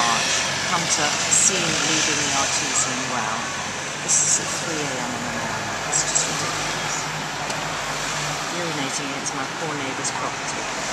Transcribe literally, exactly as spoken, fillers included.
March, come to see me leaving the Artesian Well. This is at three A M in the morning. It's just ridiculous. Urinating against my poor neighbour's property.